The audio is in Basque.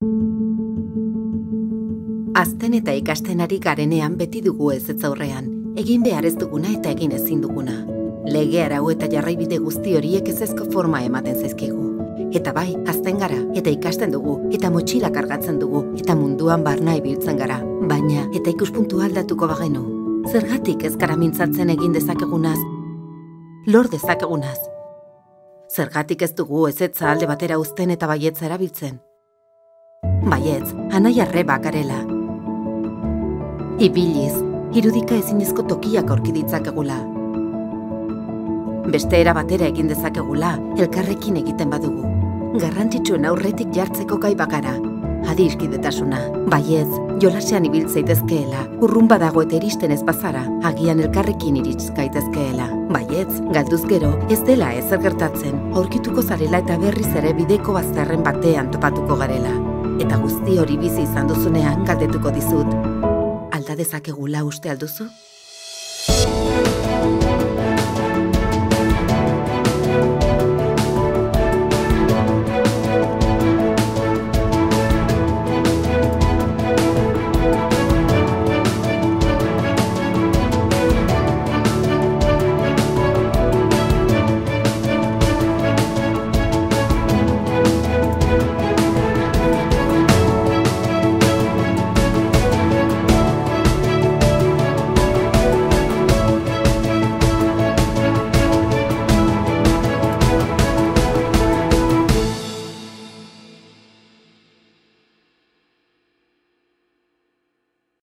Azten eta ikasten ari garenean beti dugu ezetz aurrean, egin behar ez duguna eta egin ezin duguna. Lege arau eta jarraibide guzti horiek ezezko forma ematen zaizkigu. Eta bai, hazten gara, eta ikasten dugu, eta motxila kargatzen dugu, eta munduan barna ibiltzen gara. Baina, eta ikuspuntua aldatuko bagenu. Zergatik ez gara mintzatzen egin dezakegunaz, lor dezakegunaz. Zergatik ez dugu ezetza alde batera uzten eta baietza erabiltzen. Baietz, anai arreba garela. Ibiliz, irudika ezinezko tokiak aurki ditzakegula. Beste era batera egin dezakegula, elkarrekin egiten badugu. Garrantzitsuen aurretik jartzeko gai bagara. Adiskidetasuna, baietz, jolasean ibiltza itezkeela, urrun badago eta iristen ez bazara, agian elkarrekin iritz gaitezkeela. Baietz, galduz gero, ez dela ezer gertatzen, aurkituko zarela eta berriz ere bideko bazterren batean topatuko garela. Eta guzti hori bizi izan duzunean galdetuko dizut. Alda dezakegula uste alduzu?